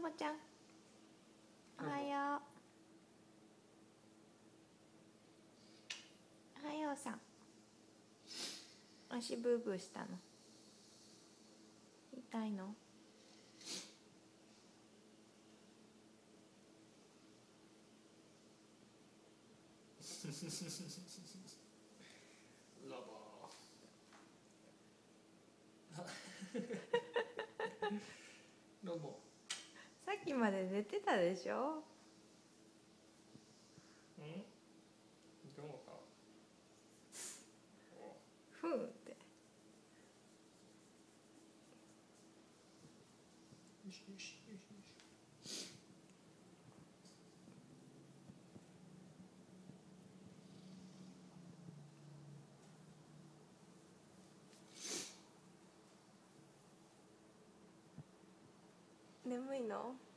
ぼちゃん、おはよう。おはようさん。足ブーブーしたの。痛いの？ ロボロボ。 さっきまで寝てたでしょ。 どうか。 ふんって。 よしよしよしよし。 眠いの？